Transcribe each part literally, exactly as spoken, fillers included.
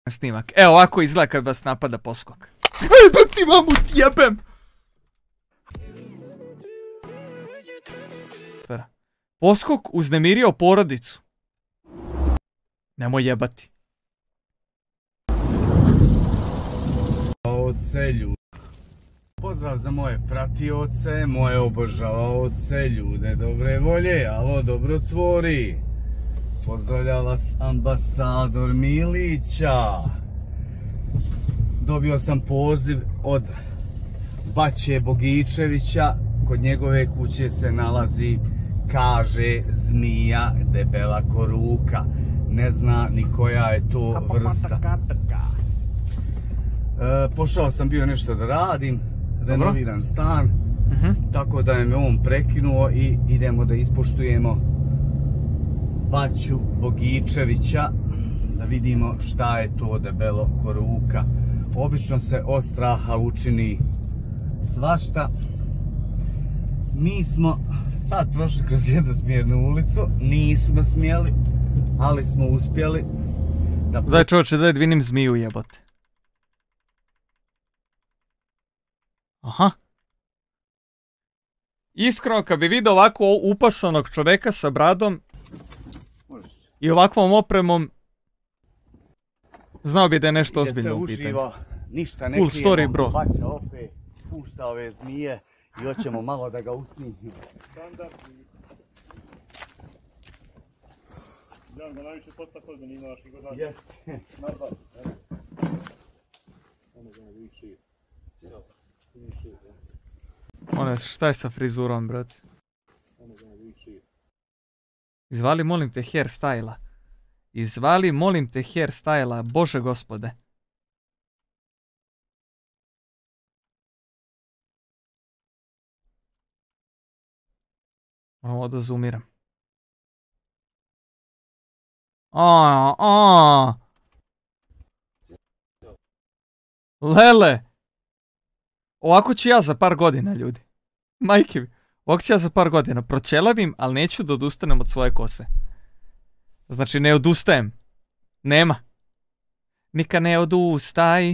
Snimak. Evo ovako izgleda kad vas napada poskok. Jebem ti mamu, jebem! Poskok uznemirio porodicu. Nemoj jebati. Oce ljudi. Pozdrav za moje pratioce, moje obožavaoce, ljude dobre volje, alo dobrotvori. Pozdravlja vas ambasador Milića. Dobio sam poziv od Baće Bogičevića. Kod njegove kuće se nalazi, kaže, zmija debela koruka. Ne zna ni koja je to vrsta. E, pošao sam bio nešto da radim, renoviran stan, uh-huh. Tako da je me on prekinuo i idemo da ispoštujemo Baću Bogičevića, da vidimo šta je to debelo koruka. Obično se od straha učini svašta. Mi smo sad prošli kroz jednosmjernu ulicu, nismo smjeli, ali smo uspjeli da... Daj čovječe, daj vidim zmiju jebote. Aha. Iskreno, kad bi vidio ovako upasanog čoveka sa bradom i ovakvom opremom, znao bi da je nešto ozbiljno u pitanju. Ništa ne cool story, bro. Baća opet pušta ove zmije i hoćemo malo da ga usnimimo. Znam da najviše potpako da nimaš i god nađe. Jeste. Nabav. Ono ga ne viši. Ono, šta je sa frizurom, brate? Ono ga ne viši. Izvali, molim te, hairstyla. Izvali, molim te, hairstyla, Bože gospode. Ovo da zoomiram. A, a. Lele. Ovako ću ja za par godina, ljudi. Majke mi. Ovako ću ja za par godina. Proćelavim, ali neću da odustanem od svoje kose. Znači, ne odustajem. Nema. Nikad ne odustaj.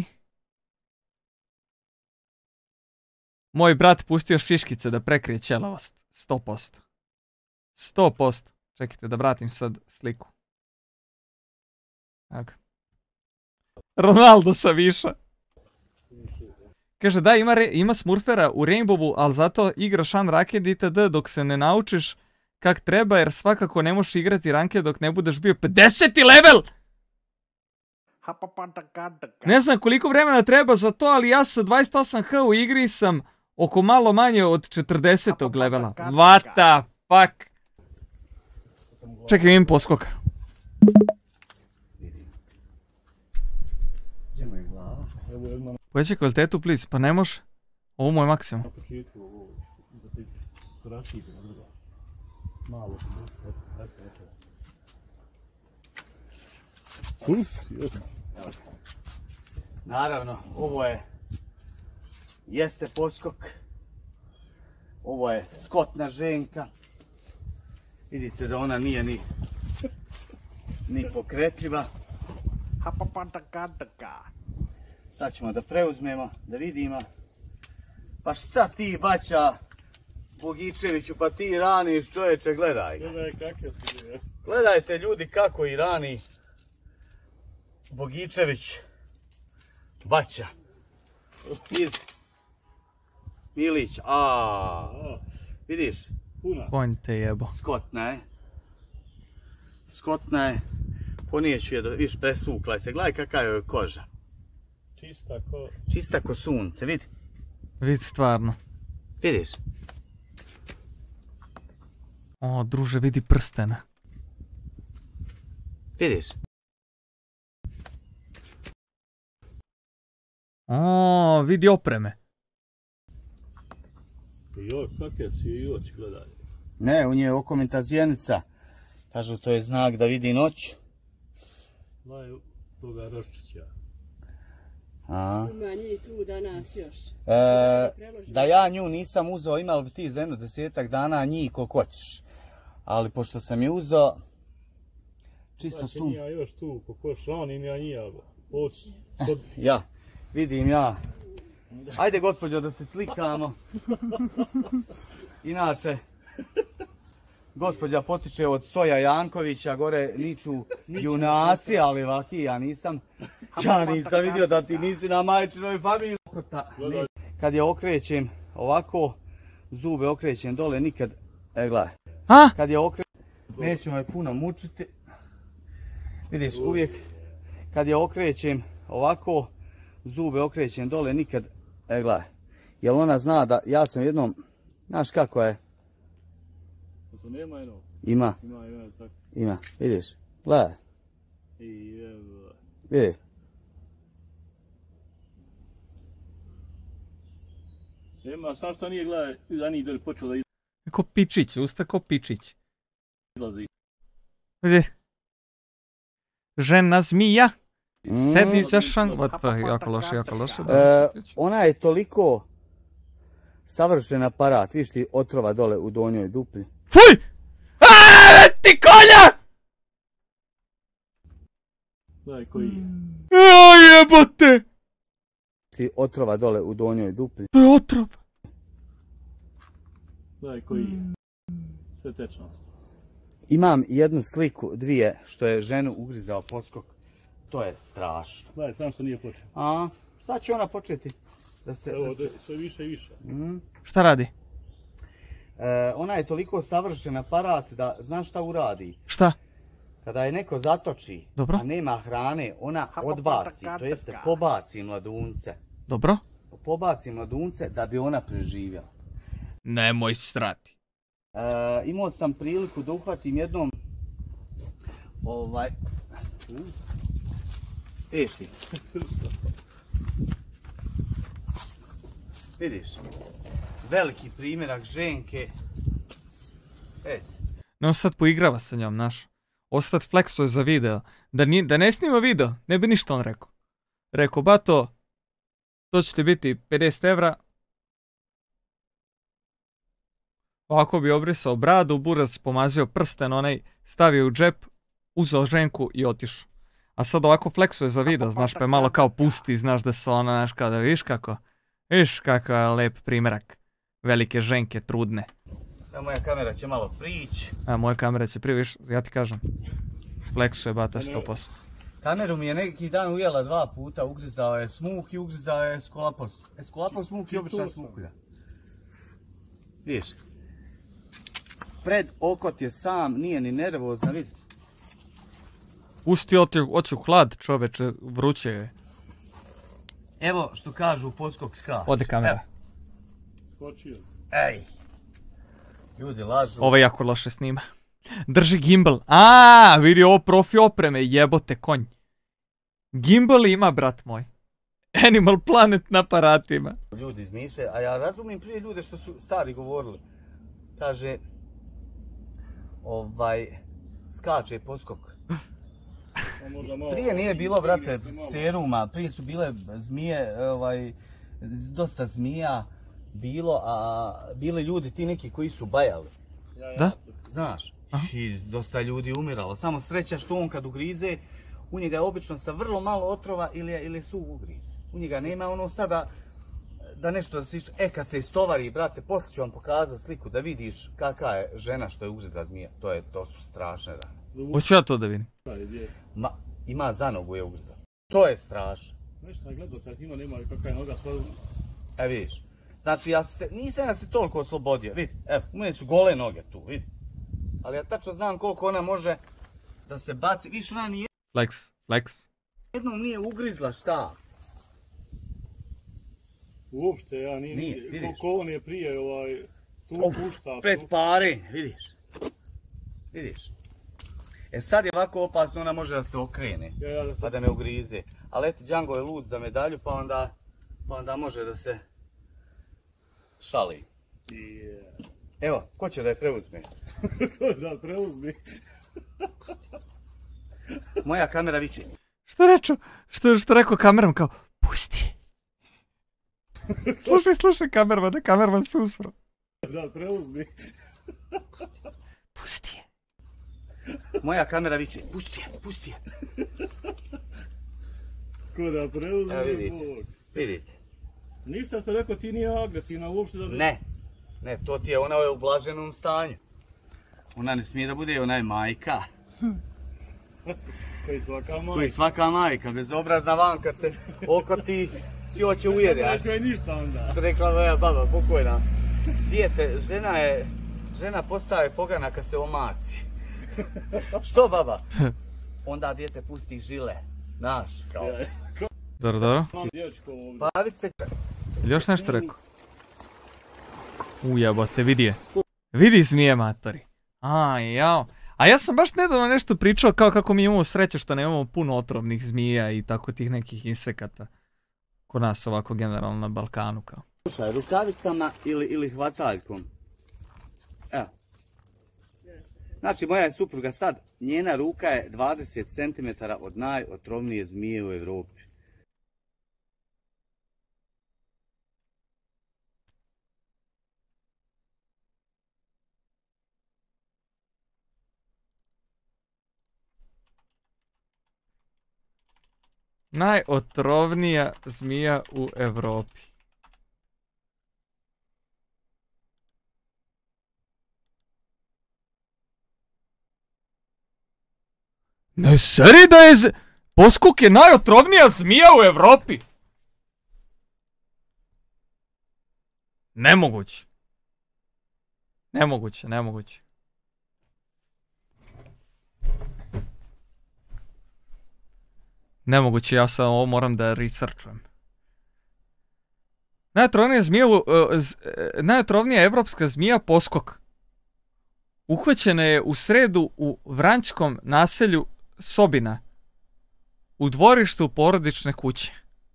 Moj brat pustio šiškice da prekrije ćelavost. Sto posto. Sto posto. Čekajte da vratim sad sliku. Evo ga. Ronaldo sa viša. Kaže da, ima, re, ima smurfera u Rainbowu, ali zato igraš unranked itd. Dok se ne naučiš kak treba, jer svakako ne možeš igrati ranked dok ne budeš bio pedeseti level! Ne znam koliko vremena treba za to, ali ja sa dvadeset osam H u igri sam oko malo manje od četrdesetog levela. What the fuck? Čekaj, imam poskoka. Povećaj kvalitetu, please. Pa ne može. Ovo mu je maksimum. Na početku ovo, da ti rašite na druga. Malo se bude, eto, eto. Uf, jesno. Naravno, ovo je, jeste poskok. Ovo je skotna ženka. Vidite da ona nije ni, ni pokretljiva. Sad ćemo da preuzmemo, da vidimo. Pa šta ti, Baća Bogičeviću, pa ti raniš, čovječe, gledaj. Gledaj kakve su je. Gledajte ljudi kako i rani Bogičević Baća iz Milić. A, vidiš? Puna. Konj te jebo. Skotna je. Skotna je. Ponijeću je, viš, presukla se. Gledaj kakva je koža. Čista ko... Čista ko sunce, vidi. Vidi stvarno. Vidiš? O, druže, vidi prstena. Vidiš? O, vidi opreme. Joj, kakve su i oči, gledaj. Ne, u nje je okomita zjenica. Kažu, to je znak da vidi noć. Laj toga Roščića. A. Ima njih tu danas još. E, da ja nju nisam uzeo, imali bi ti za jedno desetak dana njih koliko hoćeš. Ali pošto sam je uzeo, čisto Znači, sum. Nija još tu, kokoš, on i nija nija. Ovo kod... Ja, vidim ja. Ajde gospođo da se slikamo. Inače, gospođa potiče od Soja Jankovića, gore niču junaci, ali vaki, ja nisam, ja nisam vidio da ti nisi na majčinoj familiji. Kad je okrećem ovako, zube okrećem dole, nikad, e gledaj. A? Kad je okrećem, nećemo je puno mučiti. Vidiš, uvijek, kad je okrećem ovako, zube okrećem dole, nikad, e gledaj. Jer ona zna da ja sam jednom, znaš kako je? To nema jedno? Ima. Ima, ima, svaki. Ima, vidiš, gledaj. I evo. Vidi. Nema, sam što nije gledaj, za njih doli počeo da Ko pičić, usta ko pičić. izlazi. Vidi. Žena zmija. Mm. Sedni za šang... What the, jako loše, jako loše. E, ona je toliko savršen aparat, vidiš ti otrova dole u donjoj dupli. Fuj! Aaaa, ti konja! Gledaj koji je. Aaaa, jebote! Ti otrova dole u donjoj dupli. To je otrov. Gledaj koji je. Sve tečno. Imam jednu sliku, dvije, što je ženu ugrizao poskok. To je strašno. Gledaj, sam što nije počeo. A, sad će ona početi da se... Evo, da se... sve više i više. Mm. Šta radi? E, ona je toliko savršen aparat da znaš šta uradi. Šta? Kada je neko zatoči, Dobro. a nema hrane, ona odbaci, to jeste pobaci mladunce. Dobro. Pobaci mladunce da bi ona preživjela. Nemoj strati. E, imao sam priliku da uhvatim jednom ovaj... Vidiš ti? Vidiš? Veliki primjerak ženke. E, Ne, on sad poigrava sa njom, naš. Ostat fleksuje za video. Da, ni, da ne snima video, ne bi ništa on rekao. Rekao, bato, to će ti biti pedeset evra. Ovako bi obrisao bradu, buraz pomazio prsten, onaj stavio u džep, uzeo ženku i otišao. A sad ovako fleksuje za video, znaš, pa je malo kao pusti, znaš da su ona, znaš, kao da viš kako, viš kako je lep primjerak. Velike ženke, trudne. da moja kamera će malo prići. A moja kamera će prije, viš, ja ti kažem. Fleksuje bata sto posto. Kameru mi je neki dan ujela dva puta, ugrizao je smuk i ugrizao je skolapos. Eskolapos smuk i običan smukulja. Vidiš? Pred okot je sam, nije ni nervozna, vidi. Pusti oči u hlad, čoveče, vruće je. Evo što kažu podskok ska. Ode kamera. Skočio. Ej! Ljudi lažu. Ovo jako loše snima. Drži gimbal. A, vidi ovo profi opreme, jebote konj. Gimbal ima, brat moj. Animal Planet na aparatima. Ljudi izmišljaju, a ja razumijem prije ljude što su stari govorili. Kaže, ovaj, skače podskok. Prije nije bilo, brate, seruma, prije su bile zmije, ovaj, dosta zmija bilo, a bili ljudi ti neki koji su bajali. Da? Znaš, i dosta ljudi umiralo, samo sreća što on kad ugrize, u njega je obično sa vrlo malo otrova ili je, ili je suv ugriz. U njega nema ono sada da nešto da se išto, e kad se istovari, brate, poslije ću vam pokazati sliku da vidiš kakva je žena što je ugriza zmija, to, je, to su strašne rane. Hoću ja to da vidim. Ma, ima za nogu je ugriza. To je strašno. Nešto sam gledao, kad ima nema kakva je noga svoju. E vidiš, znači ja se, nisam ja se toliko oslobodio, vidi, evo, u mene su gole noge tu, vidi. Ali ja tačno znam koliko ona može da se baci, vidiš ona nije Flex, flex. jednom nije ugrizla šta. Uopšte, ja nije, Nije, vidiš. koliko on je prije ovaj, tu Of, pušta. pred tu. pare, vidiš. Vidiš. E sad je ovako opasno, ona može da se okrene, Ja, ja, da pa sam... da me ugrize. Ali eto, Django je lud za medalju, pa onda, pa onda može da se šali. Yeah. Evo, ko će da je preuzme? Da preuzmi. Moja kamera viče. Što reču? Što, što rekao kamerom kao, pusti. Slušaj, slušaj kamerman, da kamerman susro. Da preuzmi. Pusti je. Moja kamera viče. Pusti je, pusti je. Ko da preuzme, Evo vidite, Bog. vidite. Ništa što rekao, ti nije agresivna uopšte da... Ne, ne, to ti je, ona je u blaženom stanju. Ona ne smije da bude, ona je majka. Koji svaka majka. Koji svaka majka, bezobrazna van kad se okoti, svi hoće ujede. Ne čuje ništa onda. Što rekla moja baba, pokojna. Dijete, žena je, žena postaje pogana kad se omaci. Što baba? Onda dijete pusti žile, znaš, kao. Dobro, dobro. Pavice. Ili još nešto rekao? Ujebote, vidi je. Vidi zmije, matori. A, jao. A ja sam baš nedavno nešto pričao kao kako mi imamo sreće što nemamo puno otrovnih zmija i tako tih nekih insekata. Kod nas ovako generalno na Balkanu kao. Slušaj, rukavicama ili, ili hvataljkom. Evo. Znači, moja je supruga sad, njena ruka je dvadeset centimetara od najotrovnije zmije u Evropi. Najotrovnija zmija u Evropi. Ne seri da je z... Poskok je najotrovnija zmija u Evropi. Nemoguće. Nemoguće, nemoguće. Nemoguće, ja sad ovo moram da researchujem. Najotrovnija zmija, uh, z, uh, najotrovnija evropska zmija poskok. Uhvaćena je u sredu u vranjskom naselju Sobina. U dvorištu porodične kuće.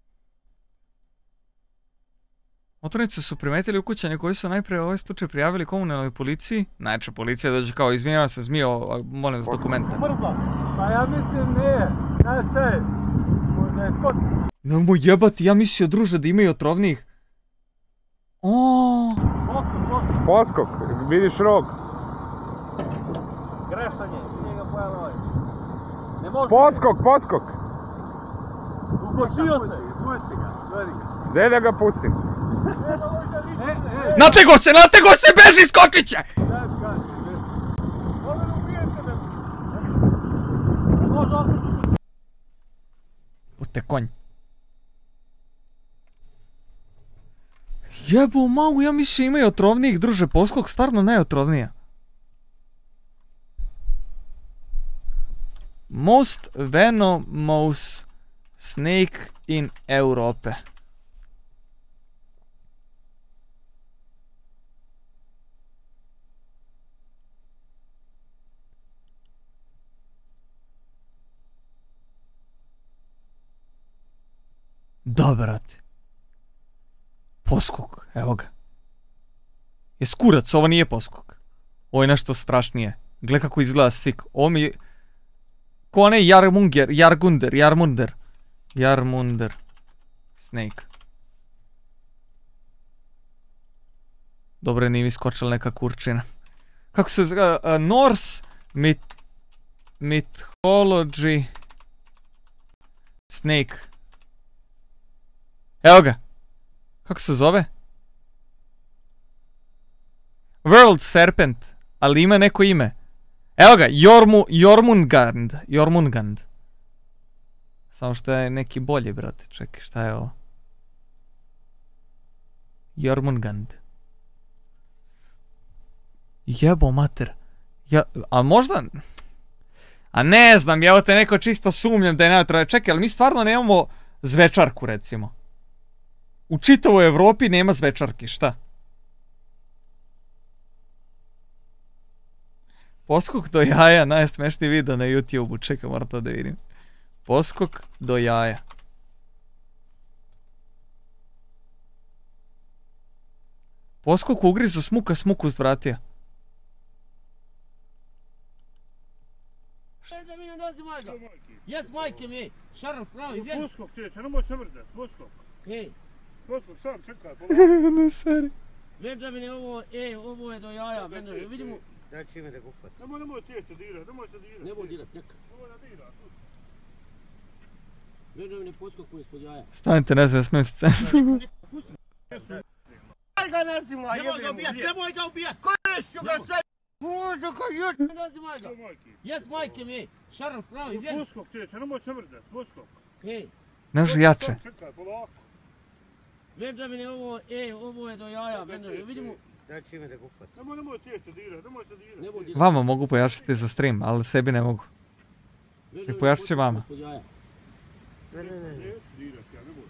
Motornici su primetili ukućanje koji su najprije ovaj slučaj prijavili komunalnoj policiji. Najče policija dođe kao, izvinjavam se zmijo, molim vas dokumenta. Pa ja mislim nije. Znaš šta je? Možda je skot. Nemoj jebati, ja mislio druže da imaju otrovnijih. Oooo. Poskok, poskok. Poskok, vidiš rog. Grešan je, nije ga pojela ovaj. Ne može. Poskok, poskok. Ukočio se. Pusti ga, gledaj ga. Gdje da ga pustim? E, e. Natego se, natego se, beži, skočit će! Sad kaži, beži. Ovo ne ubijete me. Može osjećati. Ute konj. Jebo magu, ja mislim imaju otrovnijih, druže, poskok stvarno najotrovnija. Most venomous snake in Europe. Da, brate. Poskok, evo ga. Je skurac, ovo nije poskok. Ovo je nešto strašnije. Gle kako izgleda sik. Ovo mi je... Ko onaj Jarmunger, Jargunder, Jarmunder. Jarmunder. Snake. Dobro, nije mi skočila neka kurčina. Kako se zove? Uh, Norse myth, Mythology Snake. Evo ga. Kako se zove? World Serpent. Ali ima neko ime. Evo ga, Jormu, Jormungand. Jormungand. Samo što je neki bolji, brate. Čekaj, šta je ovo? Jormungand. Jebo mater. Ja, a možda... A ne znam, evo te neko čisto sumnjam da je najotrovnija. Čekaj, ali mi stvarno nemamo zvečarku, recimo. U čitavoj Evropi nema zvečarki, šta? Poskok do jaja, najsmešniji video na YouTube-u, čekaj, moram to da vidim. Poskok do jaja. Poskok ugrizo smuka smuku zvratija. Da mi ne nozi majka. Jes majke mi, šaraf pravi, vjeri. Poskok teče, nemoj se vrdat, poskok. Ej, Poskok, sam čekaj. Ne seri. Benjamine, ovo, ej, ovo je do jaja, Benjamine, vidimo. Daj čime da kupat. Nemoj, nemoj teče dirat, nemoj se dirat. Nemoj dirat, neka. Nemoj da dirat. Benjamin poskok ispod jaja. Stanite, ne znam, ja smijem scenu. Aj ga nazima, nemoj ga ubijat, nemoj ga ubijat! Kojeću ga sad! Možda ko jut! Nazimaj ga! Jes majke mi, šaraf pravi, vjeri! Poskok teče, nemoj se mrdat, poskok. Ej, Ne može jače. Čekaj, polako. Benjamin, ovo, ej, ovo je do jaja, Benjamin, vidimo... Znači ime da gupat. Nemoj, nemoj teče dirat, nemoj se dirat. Nemoj dirati. Vama mogu pojačati za stream, ali sebi ne mogu. Benjamin, pojačat će vama. ispod jaja. Ne, ne, ne, ne. Neću dirat, ja ne mogu.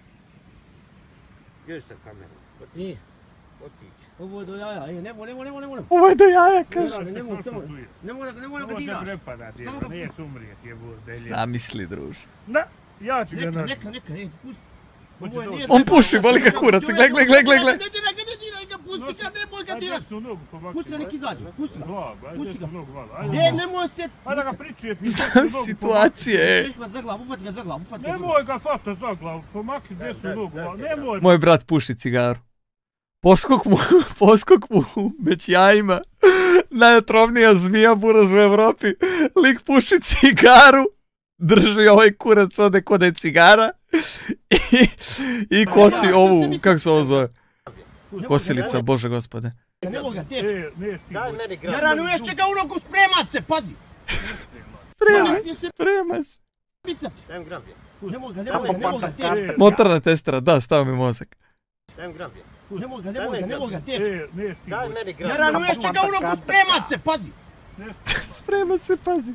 Još sam kameru. Ej, Otići. ovo je do jaja, ej, nemoj, nemoj, nemoj, nemoj! Ovo je do jaja, kaže. Benjamin, nemoj, samo, nemoj, nemoj da ga Nemoj se diraš! prepadat, Samo jeba, ga- nije sumrijet, jebur, delje. Zamisli, druž. Da, ja ću ga Neka, naći. neka, neka, ej, pusti! Hoće Ovo je- doći. nije On trebalo, puši, boli ga kurac, gle, gle, gle, gle, gle. Ne diraj ga, ne diraj ga, pusti ga, nemoj ga dirat! Ajde, su nogu pomakni. Pusti ga, nek izađe, pusti ga! Blago, ajde, Pusti ga. su nogu malo. Ajde, Ej, nemoj se... Ajde ga pričujem. Znam situacije, ej. Češpa za glavu, ufati ga za glavu, ufati ga za glavu. Nemoj ga fata za glavu, pomakni gdje su nogu malo. Nemoj. Moj brat puši cigaru. Poskok mu, poskok mu među jajima. Najotrovnija zmija buraz u Evropi. Lik puši cigaru. Drži ovaj kurac ode kod je cigara. I, i kosi ovu, kako se ovo zove? Kosilica, Bože gospode. Nemoj ga teći. E, neš ti. Daj meni gram. Jaranu, ješće ga u nogu, sprema se, pazi! Sprema, Nemoj se sprema se. pica. Dajem gram je. Nemoj ga, nemoj ga, nemoj ga teći. Motorna testera, da, stavi mi mozak. Dajem gram je. Nemoj ga, nemoj ga, nemoj ga teći. E, neš ti. Daj meni gram. Jaranu, ješće ga u nogu, sprema se, pazi! Sprema se, pazi.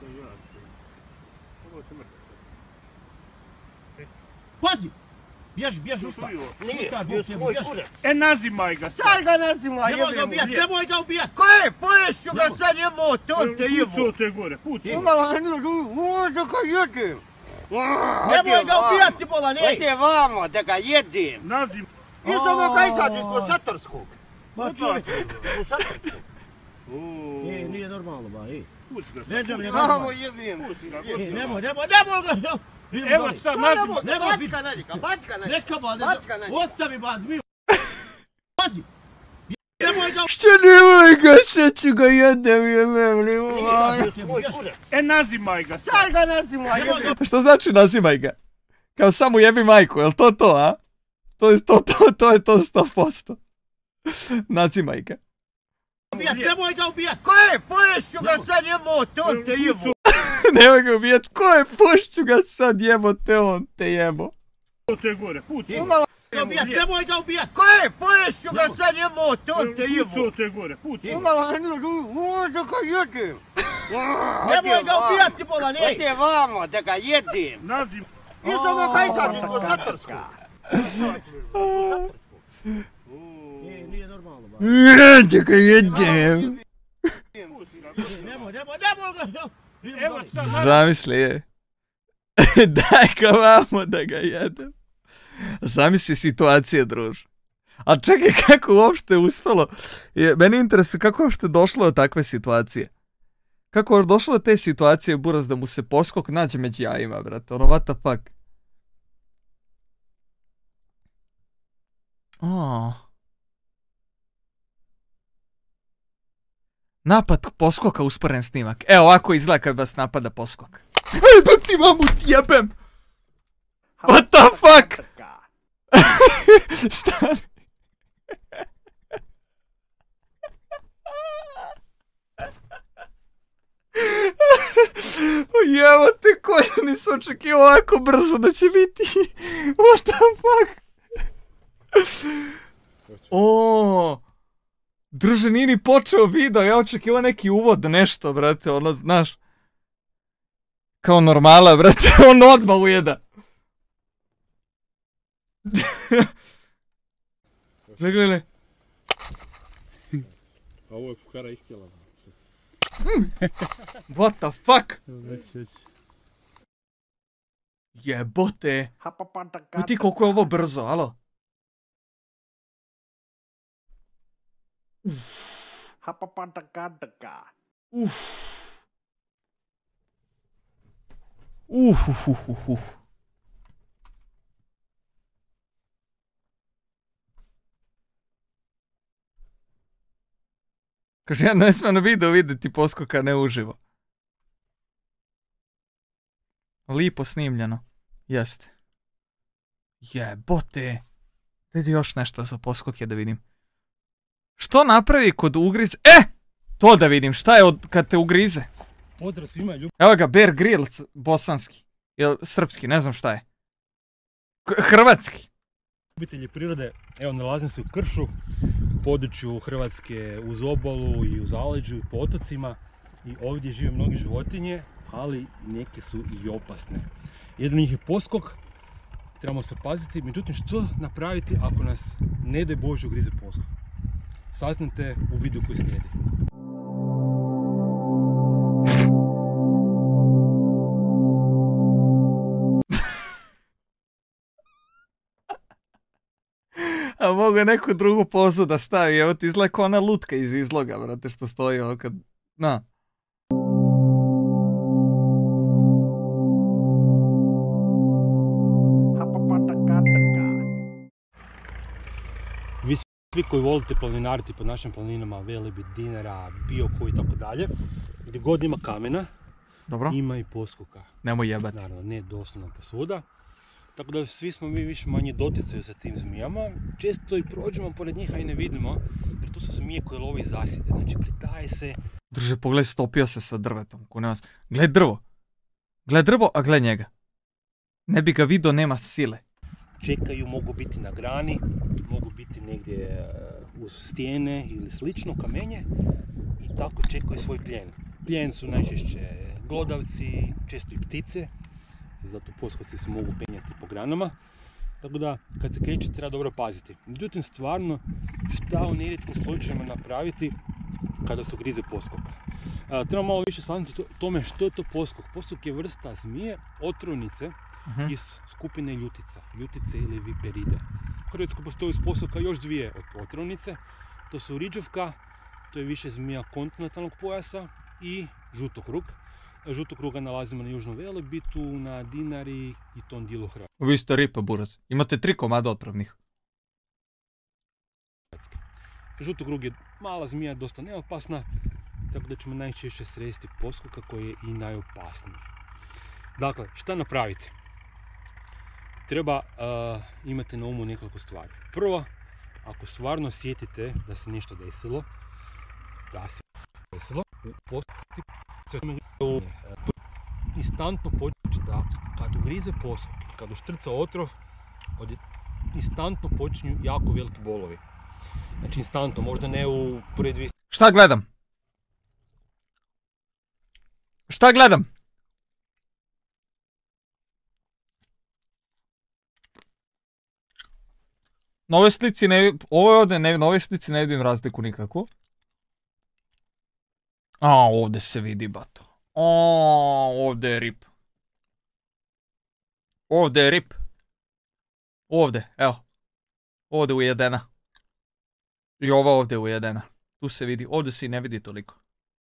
Pazi! Bježi, bježi, usta. Nije, Usta, bio si bježi, moj bježi. kurac. E, nazimaj ga sad. Sad ga nazima, Nemoj ga ubijat, nemoj ga ubijat! Ko je? Poješću ga sad jebo, to te jebo. Pucao te gore, pucao. Imala ne možda ga jedem. Nemoj ga ubijati, bolan, ej! Ode vamo da ga jedem. Nazim. Iza ovoga izađeš po Satorskog. Ma čovjek! Po Satorskog. Ej, nije normalno, ba, ej. Puci ga sad. Benjamin, Vamo nemoj. jebim. Puci ga, Ej, puci ga. nemoj, nemoj, nemoj ga! Idemo Evo dalje. sad, nazim. Nemoj biti. Backa na njega, backa na njega. Neka ba, ne Backa na njega. ostavi ba, zmiju. Pazi! Nemoj ga Što nemoj ga, sad ću ga jedem, jebem li Moj kurac. E, nazimaj ga sad. Sad ga nazima, Nemoj jebim. Pa što znači nazimaj ga? Kao samo jebi majku, jel to to, a? To je to, to, to je to sto posto. Nazimaj ga. ubijat, nemoj ga ubijat! Ko je? Poješću ga sad jebo, to te jebo. Nemoj ga ubijat, ko je, pušću ga sad jebo te, on te jebo. Pucao te gore, pucao. Imala Ga ubijat, nemoj ga ubijat! Ko je? Poješću ga sad jebo, to te jebo. Pucao te gore, pucao. Imala ne možda ga jedem. Nemoj ga ubijati, bolan, ej! Ode vamo da ga jedem. Nazim. Iza ovoga izađeš po Satorskog. Ej, nije normalno, ba. Da ga jedem. Puci ga. Ej, nemoj, nemoj, nemoj ga! Idemo Evo dalje. sad, nazim. Zamisli je. Daj ga vamo da ga jedem. Zamisli situacije, druž. A čekaj, kako uopšte uspelo? Je, meni interesuje kako uopšte došlo do takve situacije. Kako je došlo do te situacije, buraz, da mu se poskok nađe među jajima, brate. Ono, what the fuck? Oh. Napad poskoka, usporen snimak. Evo, ovako izgleda kad vas napada poskok. Jebem ti mamu, ti jebem! What the fuck? Stani. Jevo te koja, nisam očekivao ovako brzo da će biti. What the fuck? O, druže, nije ni počeo video, ja očekivao neki uvod, nešto, brate, ono, znaš. Kao normala, brate, on odmah ujeda. Gle, gle, gle. A ovo je fukara ihtjela. What the fuck? Već, već. Jebote. Vidi koliko je ovo brzo, alo? Uf. Uf, uf, uf, uf, uf. Kaže, ja ne smijem na video vidjeti poskoka ne uživo. Lipo snimljeno. Jeste. Jebote. Gdje još nešto za poskoke da vidim. Što napravi kod ugrize? E! To da vidim, šta je od, kad te ugrize? Pozdrav svima ljubitelji. Evo ga, Bear Grylls, bosanski. Ili srpski, ne znam šta je. K- hrvatski. Ljubitelji prirode, evo nalazim se u kršu, u području Hrvatske uz obalu i u zaleđu i po otocima. I ovdje žive mnogi životinje, ali neke su i opasne. Jedan od njih je poskok, trebamo se paziti, međutim što napraviti ako nas ne daj Bože ugrize poskok? Saznate u videu koji slijedi. A mogu neku drugu pozu da stavi, evo ti izgleda kao ona lutka iz izloga, brate, što stoji ovo kad... Na. Vi svi koji volite planinariti po našim planinama, Velebit, Dinara, Biokovo i tako dalje, gdje god ima kamena, Dobro? ima i poskoka. Nemoj jebati. Naravno, ne doslovno posvuda. Tako da svi smo mi više manje doticaju sa tim zmijama. Često i prođemo pored njih, a i ne vidimo, jer tu su zmije koje love i zasjede. Znači, pritaje se. Druže, pogledaj, stopio se sa drvetom. Ko nema... Gled drvo. Gled drvo, a gled njega. Ne bi ga vidio, nema sile. Čekaju, mogu biti na grani, mogu biti negdje uz stijene ili slično, kamenje. I tako čekaju svoj plijen. Plijen su najčešće glodavci, često i ptice. Zato poskoci se mogu penjati po granama. Tako da, kad se kreće, treba dobro paziti. Međutim, stvarno, šta u nerijetkim slučajevima napraviti kada se grize poskoka? A, treba malo više saznati o tome što je to poskok. Poskok je vrsta zmije, otrovnice uh-huh. iz skupine ljutica. Ljutice ili viperide. U Hrvatskoj postoji iz poskoka još dvije otrovnice. To su riđovka, to je više zmija kontinentalnog pojasa i žutokrug. Žutokruga nalazimo na Južnom Velebitu, na Dinari i tom dijelu Hrvatske. Vi ste ripa, burac. Imate tri komada otrovnih. Žutokrug je mala zmija, dosta neopasna, tako da ćemo najčešće sresti poskoka koji je i najopasniji. Dakle, šta napraviti? Treba uh, imati na umu nekoliko stvari. Prvo, ako stvarno osjetite da se nešto desilo, da se desilo, postupiti se u instantno početi da kad ugrize poskok, kad uštrca otrov, od instantno počinju jako veliki bolovi. Znači instantno, možda ne u prve dvije... Šta gledam? Šta gledam? Na ovoj slici ne... Ovo je ovdje, ne, na ovoj slici ne vidim razliku nikakvu. A, ovdje se vidi, bato. O, ovdje je rip. Ovdje je rip. Ovdje, evo. Ovdje ujedena. I ova ovdje ujedena. Tu se vidi, ovdje se i ne vidi toliko.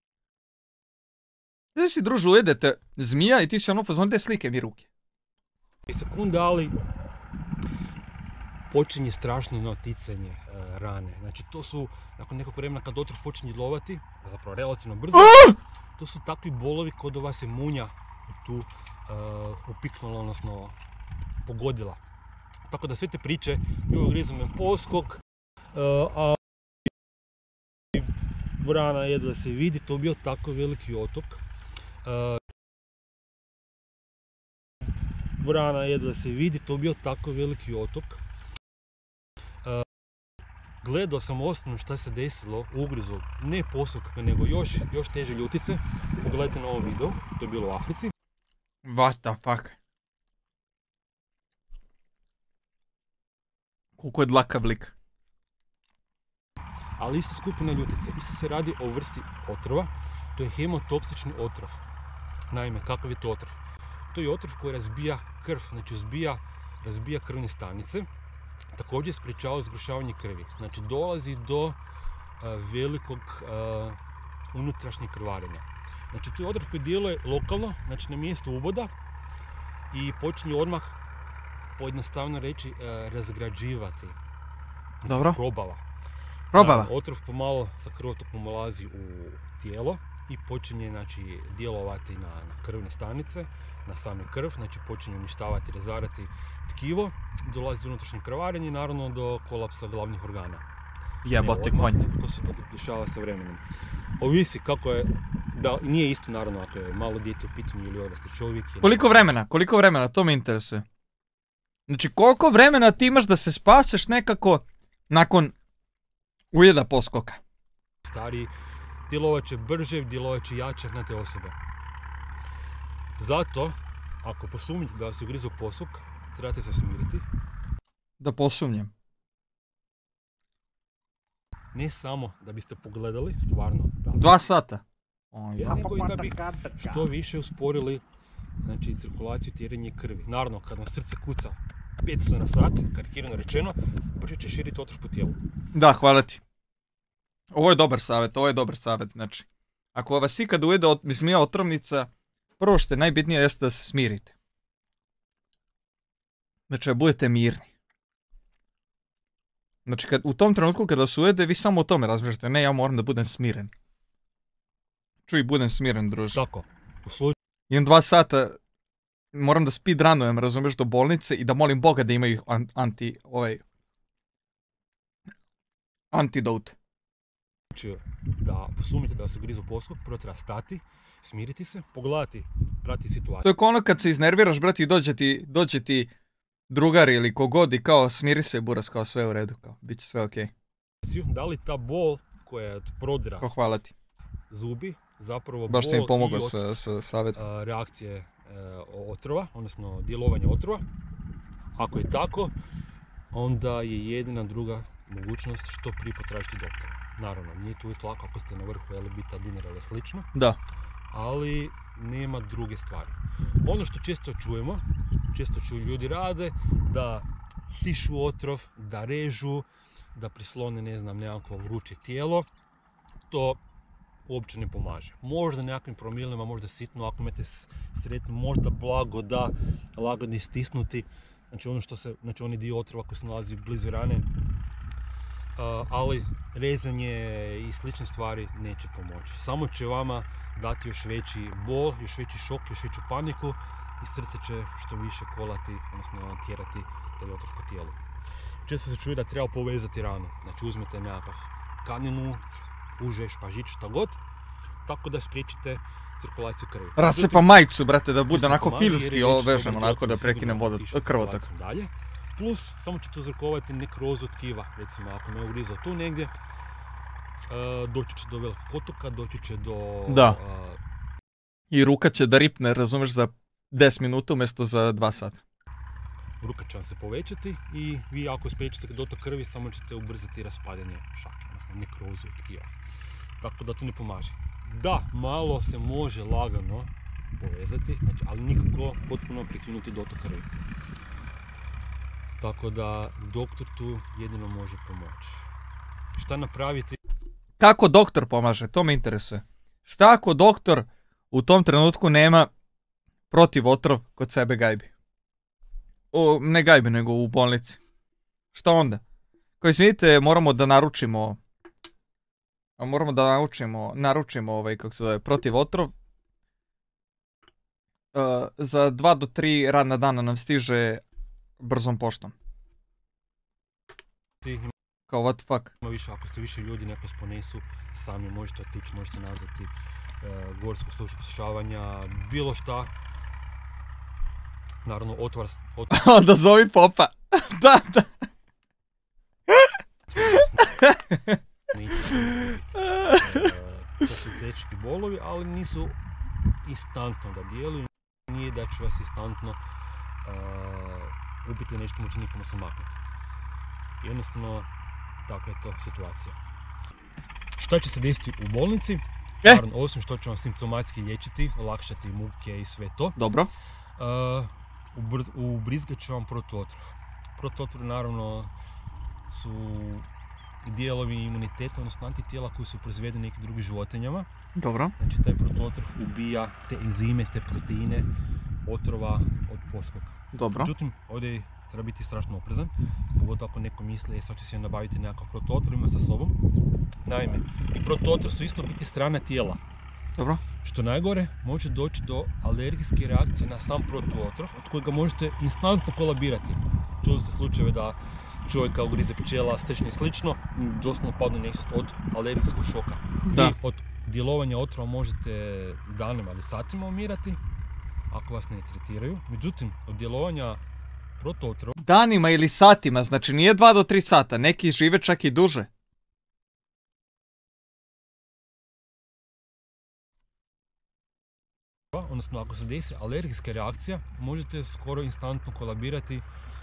Gdje si, družu, ujedete zmija i ti si ono fazon, gdje slike mi ruke. Sekunde, ali počinje strašno naticanje e, rane. Znači to su, nakon nekog vremena kad otrov počinje djelovati, zapravo relativno brzo, to su takvi bolovi kod da vas se munja tu e, upiknula, odnosno pogodila. Tako da sve te priče, joj ugrizo me poskok, e, a vrana jedva da se vidi, to bio tako veliki otok. E, vrana jedva da se vidi, to bio tako veliki otok. Gledao sam osnovno šta se desilo u ugrizu, ne poskoka, nego još, još teže ljutice. Pogledajte na ovom videu, to je bilo u Africi. What the fuck? Koliko je dlakav lik. Ali isto skupina ljutice, isto se radi o vrsti otrova, to je hemotoksični otrov. Naime, kakav je to otrov? To je otrov koji razbija krv, znači zbija, razbija krvne stanice. Također sprječava zgrušavanje krvi, znači dolazi do uh, velikog uh, unutrašnjeg krvarenja. Znači to je otrov koji djeluje lokalno, znači na mjestu uboda i počinje odmah, pojednostavno reći, uh, razgrađivati. Znači, dobro. Probava. Probava. Uh, otrov pomalo sa krvotokom ulazi u tijelo i počinje znači, djelovati na, na krvne stanice, na sami krv, znači počinje uništavati, razarati tkivo, dolazi do unutrašnjeg krvarenja i naravno do kolapsa glavnih organa. Jebote Ne odmah, konj. nego to se dešava sa vremenom. Ovisi kako je, da nije isto naravno ako je malo dijete u pitanju ili odrasli čovjek. Ili... Koliko vremena, koliko vremena, to me interesuje. Znači, koliko vremena ti imaš da se spaseš nekako nakon ujeda poskoka? Stariji, djelovat će brže, djelovat će jače na te osobe. Zato, ako posumnjate da vas je ugrizo posuk, trebate se smiriti. Da posumnjem. Ne samo da biste pogledali, stvarno, da. Dva sata. O, ja. Nego i da bi što više usporili znači, cirkulaciju, tjerenje krvi. Naravno, kad vam srce kuca petsto na sat, karikirano rečeno, brže će širiti otrov po tijelu. Da, hvala ti. Ovo je dobar savjet, ovo je dobar savjet, znači. Ako vas ikad ujede od, zmija otrovnica, prvo što je najbitnije jeste da se smirite. Znači, da budete mirni. Znači, kad, u tom trenutku kada vas ujede, vi samo o tome razmišljate. Ne, ja moram da budem smiren. Čuj, budem smiren, druže. Tako, u slučaju... Imam dva sata, moram da speedrunujem, razumiješ, do bolnice i da molim Boga da imaju anti, ovaj... Antidote. Da posumite da vas ugrizu poskok, prvo treba stati, smiriti se, pogledati, pratiti situaciju. To je kao ono kad se iznerviraš, brati, i dođe ti, dođe ti drugar ili kogod i kao smiri se buras, kao sve u redu, kao bit će sve okej. Okay. Da li ta bol koja je od prodira Kao hvala ti. zubi, zapravo Baš bol sam im pomogao i od sa, sa savjetom. a, reakcije e, otrova, odnosno djelovanja otrova. Ako je tako, onda je jedina druga mogućnost što prije potražiti doktora. Naravno, nije tu uvijek lako ako ste na vrhu ili betadine ili slično, Da. ali nema druge stvari. Ono što često čujemo, često čuju ljudi rade, da sišu otrov, da režu, da prislone, ne znam, nekako vruće tijelo, to uopće ne pomaže. Možda nekakvim promilima, možda sitno, ako imate sretno, možda blago da lagodni stisnuti, znači ono što se, znači onaj dio otrova koji se nalazi blizu rane, Uh, ali rezanje i slične stvari neće pomoći. Samo će vama dati još veći bol, još veći šok, još veću paniku i srce će što više kolati, odnosno tjerati taj otrov po tijelu. Često se čuje da treba povezati ranu. Znači uzmete nekakav kaninu, uže, špažić, šta god, tako da spriječite cirkulaciju krvi. Rasepa majicu, brate, da bude Isto onako pomaže, jer filmski je već ovežem, dobar onako da dio prekine sigurno voda, išao krvotok. cirkulacijom dalje. Plus, samo ćete uzrokovati nekrozu tkiva. Recimo, ako me ugrizao tu negdje, uh, doći će do velikog otoka, doći će do... Da. Uh, I ruka će da ripne, razumeš, za deset minuta umjesto za dva sata. ruka će vam se povećati i vi ako spriječite dotok krvi, samo ćete ubrzati raspadanje šake, odnosno nekrozu tkiva. Tako da to ne pomaže. Da, malo se može lagano povezati, znači, ali nikako potpuno prekinuti dotok krvi. Tako da doktor tu jedino može pomoći. Šta napraviti? Kako doktor pomaže? To me interesuje. Šta ako doktor u tom trenutku nema protiv otrov kod sebe gajbi? O, ne gajbi, nego u bolnici. Šta onda? Koji se vidite, moramo da naručimo a moramo da naručimo, naručimo ovaj, kako se zove, protiv otrov. Uh, za dva do tri radna dana nam stiže brzom poštom. Kao what the fuck? Ima više, ako ste više ljudi, neko vas ponesu, sami možete otići, možete nazvati e, gorsku službu spašavanja, bilo šta. Naravno, otvar... otvar Onda zovi popa. Da, da. to su teški bolovi, ali nisu instantno da djeluju. Nije da će vas instantno uh, ubiti nešto moći nikome se maknuti. Jednostavno, takva je to situacija. Šta će se desiti u bolnici? E? Naravno, osim što će vam simptomatski liječiti, olakšati muke i sve to. Dobro. Uh, ubr ubrizgat će vam protuotrov. Protuotrov naravno su dijelovi imuniteta, odnosno antitijela koji su proizvedeni nekim drugim životinjama. Dobro. Znači taj protuotrov ubija te enzime, te proteine otrova od poskoka. Dobro. Međutim, ovdje treba biti strašno oprezan, pogotovo ako neko misli, e, sad će se nabaviti nekakav protuotrov ima sa sobom. Naime, i protuotrov su isto biti strana tijela. Dobro. Što najgore, može doći do alergijske reakcije na sam protuotrov, od kojega možete instantno kolabirati. Čuli ste slučajeve da čovjeka ugrize pčela, stečne i slično, doslovno padne nesvijest od alergijskog šoka. Da. I od djelovanja otrova možete danima ili satima umirati, ako vas ne tretiraju. Međutim, od djelovanja protuotrova Danima ili satima, znači nije dva do tri sata, neki žive čak i duže. odnosno ako se desi alergijska reakcija, možete skoro instantno kolabirati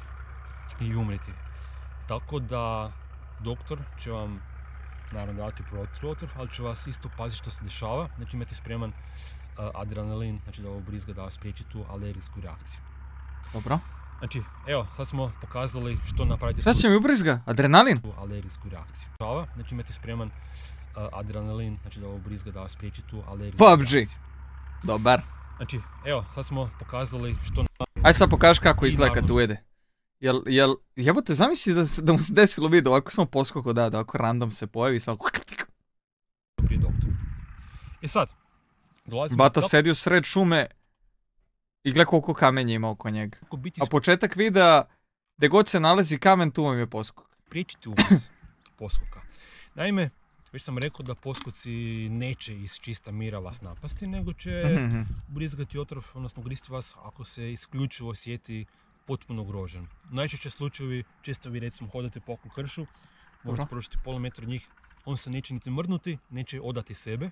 i umriti. Tako da doktor će vam naravno dati protuotrov, ali će vas isto paziti što se dešava, znači imate spreman uh, adrenalin, znači da ubrizga da vas spriječi tu alergijsku reakciju. Dobro. Znači, evo, sad smo pokazali što napraviti Šta će mi ubrizga? Adrenalin? tu alergijsku reakciju. Znači imate spreman uh, adrenalin, znači da ubrizga da vas spriječi tu alergijsku P U B G. reakciju. Dobar. Znači, evo, sad smo pokazali što... Aj sad pokaži kako I izgleda kad naravno- ujede. Jel, jel, jebote, zamisli da, se- da mu se desilo video, ovako samo poskoko da, da ovako random se pojavi, samo... prije doktora. E sad, dolazimo Bata do sedi u sred šume i gle koliko kamenja ima oko njega. kako biti A početak videa, gdje god se nalazi kamen, tu vam je poskok. spriječiti uvoz poskoka. Naime, već sam rekao da poskoci neće iz čista mira vas napasti, nego će Mhm. brizgati otrov, odnosno gristi vas ako se isključivo osjeti potpuno ugrožen. Najčešće slučajevi, često vi recimo hodate po ovom kršu, možete Dobro. prošiti pola metra od njih, on se neće niti mrdnuti, neće odati sebe,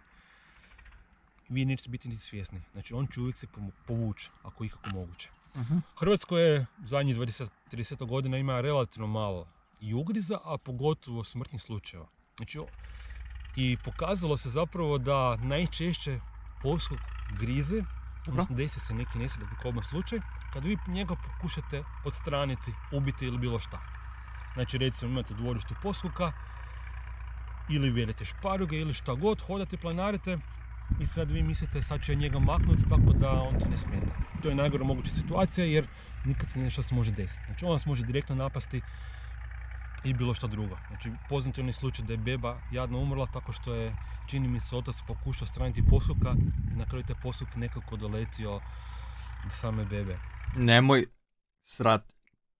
vi nećete biti niti svjesni. Znači on će uvijek se pomu- povući, ako je ikako moguće. Mhm. Hrvatsko je zadnjih dvadeset do trideset godina ima relativno malo i ugriza, a pogotovo smrtnih slučajeva. Znači, o- i pokazalo se zapravo da najčešće poskok grize, odnosno desi se neki nesretan koban slučaj, kad vi njega pokušate odstraniti, ubiti ili bilo šta. Znači recimo imate u dvorištu poskoka, ili velite šparuge ili šta god, hodate, planarite i sad vi mislite sad će njega maknuti tako da on ti ne smeta. To je najgora moguća situacija jer nikad se ne zna šta se može desiti. Znači on vas može direktno napasti i bilo šta drugo. Znači poznat je onaj slučaj da je beba jadno umrla tako što je, čini mi se, otac pokušao straniti poskoka i na kraju taj poskok nekako doletio do same bebe. Nemoj srat.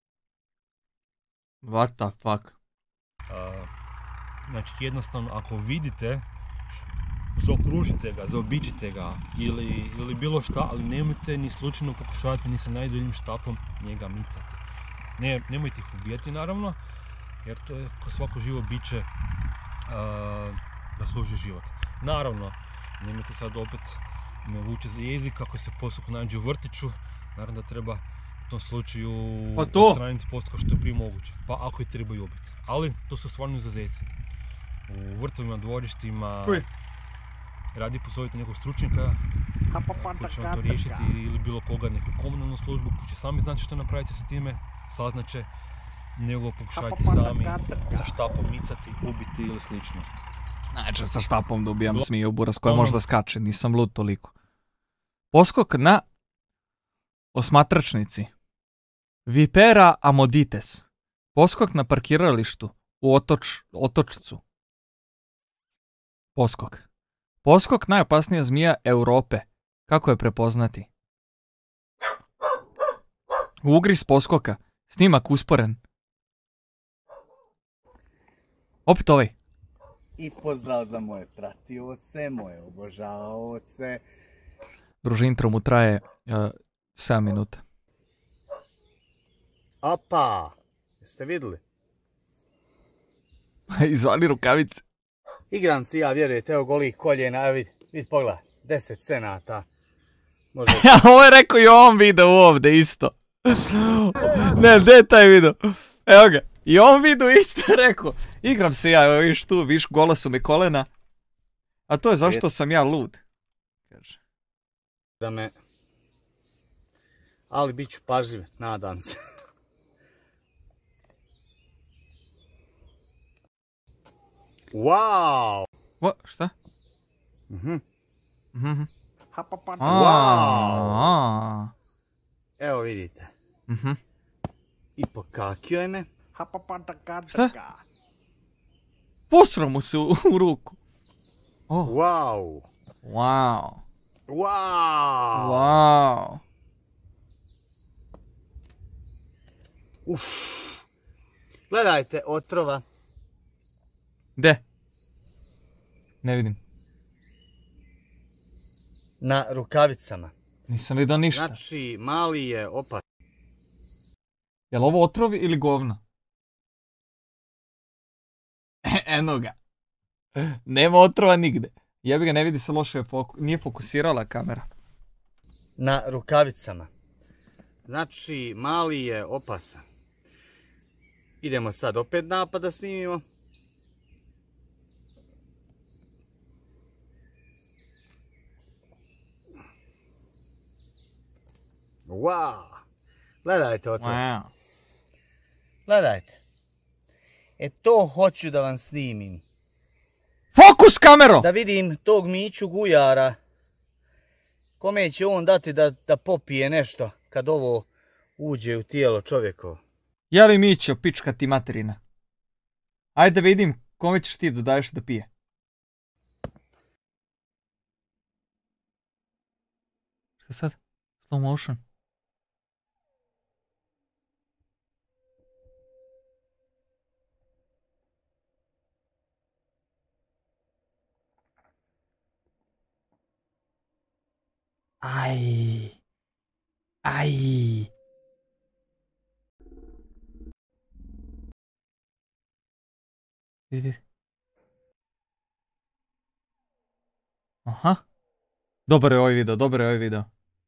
What the fuck? A, znači jednostavno ako vidite, zaokružite ga, zaobiđite ga ili, ili bilo šta, ali nemojte ni slučajno pokušavati ni sa najduljim štapom njega micati. Ne, nemojte ih ubijati naravno, jer to je ko svako živo biće a, zasluži život. Naravno, nemojte sad opet me vući za jezik ako se poskok nađe u vrtiću, naravno da treba u tom slučaju Pa to! odstraniti poskok što je prije moguće, pa ako ih treba i ubiti. Ali to su stvarno izuzeci. U vrtovima, dvorištima, Čuj. radi pozovite nekog stručnjaka koji će vam to riješiti ili bilo koga, neku komunalnu službu koji će sami znati što napraviti sa time, saznaće, nego pokušajte sami sa štapom micati, ubiti ili slično. Znači, sa štapom da ubijam smiju buras koja Ono- možda skače, nisam lud toliko. Poskok na osmatračnici. Vipera amodites. Poskok na parkiralištu u otoč, otočcu. Poskok. Poskok najopasnija zmija Europe. Kako je prepoznati? Ugriz poskoka. Snimak usporen. Opet ovaj. I pozdrav za moje pratioce, moje obožavaoce. Druži, intro mu traje uh, sedam minuta. Opa! Jeste vidjeli? Izvali rukavice. Igram si ja, vjerujete, evo golih koljena, evo vidi, vidi pogledaj, deset cenata. Možda Ja, ovo je rekao i u ovom videu ovdje isto. Ne, gdje je taj video? Evo ga, i u ovom videu isto rekao. Igram se ja, evo viš tu, viš, gola su mi kolena. A to je zašto sam ja lud. Kaže. da me... Ali bit ću pažljiv, nadam se. Wow! O, šta? Mhm. Mhm. Wow! A, Evo vidite. mhm. I pokakio je me. Šta? Posro mu se u, u ruku. O, Wow! Wow. Wow. Wow. Uf. Gledajte, otrova. De? Ne vidim. Na rukavicama. Nisam vidio ništa. Znači, mali je opas. Jel ovo otrovi ili govno? Eno ga. Nema otrova nigde. Jebi ga, ne vidi se loše, foku... nije fokusirala kamera. Na rukavicama. Znači, mali je opasan. Idemo sad opet napad da snimimo. Wow! Gledajte o to. Wow. Gledajte. E to hoću da vam snimim. Fokus kamero! Da vidim tog Miću Gujara. Kome će on dati da, da popije nešto kad ovo uđe u tijelo čovjekovo. Je li Mićo, pička ti materina? Ajde vidim kome ćeš ti da daješ da pije. Šta sad? Slow motion. Aj. Aj. Vidi, vidi. Aha. Dobar je ovaj video, dobar je ovaj video.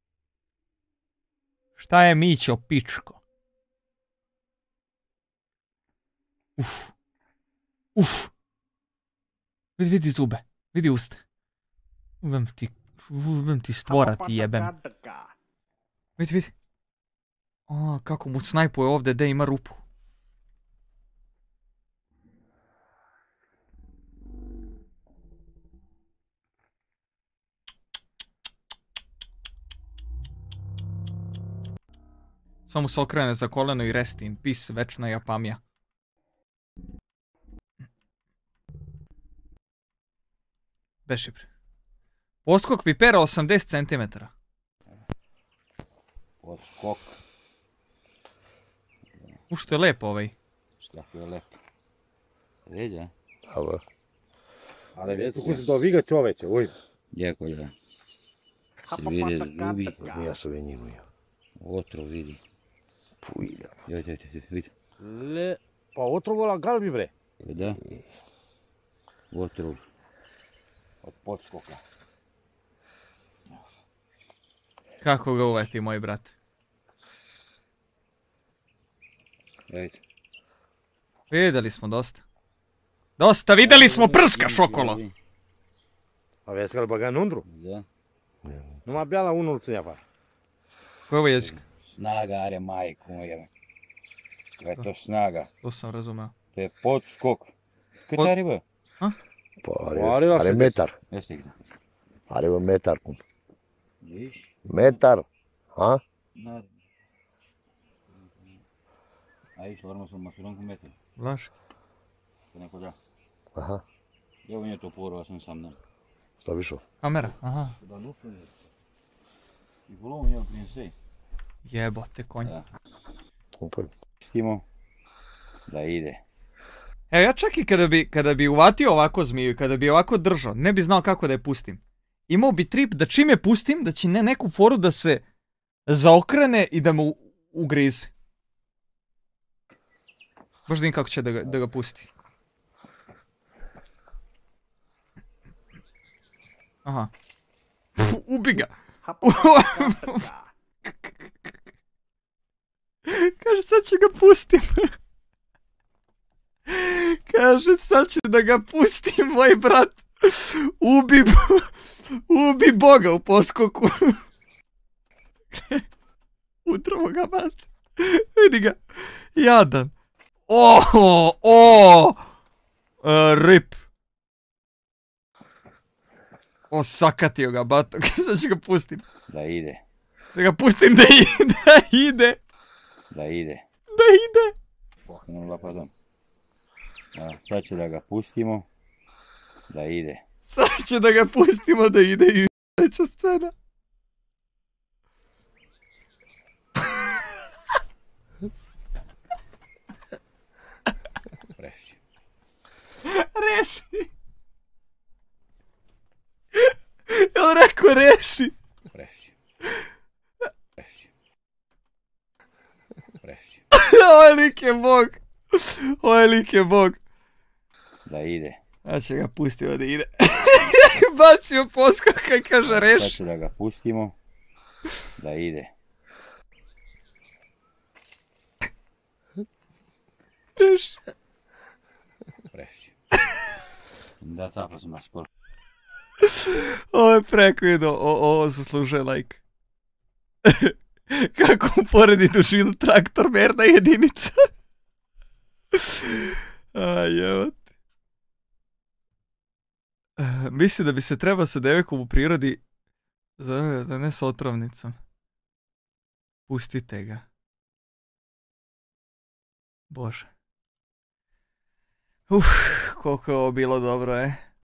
Šta je Mićo, pičko? Uf. Uf. Vidi, vidi zube. Vidi usta. Ubem ti, ubem ti stvora ti jebem. Vidi, vidi. A, kako mu snajpuje ovdje, da ima rupu. Samo se okrene za koleno i rest in peace, večna Japamija. Beši bre. Poskok Vipera osamdeset centimetara. Poskok. U što je lepo ovaj. Što je lepo. Vidi, a? Dobro. Ali vjesto ko se to viga čoveče, uj. Jako je. Se vidi zubi. Ja se venjimu ja. Otro vidi. Pujlja. Joj, joj, joj, vidi. Le, pa otrovola galbi bre. Da. Otrov. Od podskoka. Kako ga uveti, moj brat? Ajde. Vidjeli smo dosta. Dosta, vidjeli smo, prskaš okolo. A veskal bagan undru? Da. Numa bjala unulce ja par. Koji je ovo jezik? Snaga, are majku moja. To je to snaga. To sam razumeo. To je podskok. Kaj Pod- ta riba? Pa, Pa, are, are metar. Jeste ih da. Are metar kun. Viš? Metar. A? Na... A išlo, vrlo sam mašuronku metar. Vlaš. To neko da. Aha. Evo nije to porova sam sam dan. Što bi šao? Kamera, aha. Da nušu je. I polovu njel prinsej. Jebote konj. Da. Upoj. Stimo. Da ide. Evo ja čak i kada bi, kada bi uvatio ovako zmiju, kada bi ovako držao, ne bi znao kako da je pustim. Imao bi trip da čim je pustim, da će ne neku foru da se zaokrene i da mu ugrize. Baš da vidim kako će da ga, da ga pusti. Aha. Pff, ubi ga. Kaže sad ću ga pustim. Kaže sad ću da ga pustim, moj brat. Ubi, ubi Boga u poskoku. Utrovo ga baci. Vidi ga. Jadan. O, o, uh, rip. O, sakatio ga batok. Sad ću ga pustim. Da ide. Da ga pustim da ide. Da ide. Da ide. Da ide. Pokrenula pardon. A, sad će da ga pustimo. Da ide. Sad će da ga pustimo da ide i sljedeća scena. Reši. Reši. Jel rekao reši? Reši. Reši. Reši. Ovaj lik je bog. Ovaj lik je bog. Da ide. Ja će ga pustimo da ide. Bacio poskoka i kaže Sad reš. ću da ga pustimo. Da ide. Reš. Reši. Da capo sam nas sport. Ovo je preko ido. Ovo zaslužuje like. Kako uporedi dužinu traktor merna jedinica. Aj, evo. Mislim da bi se trebao sa devojkom u prirodi da ne s otrovnicom. Pustite ga. Bože. Uf, koliko je ovo bilo dobro, e.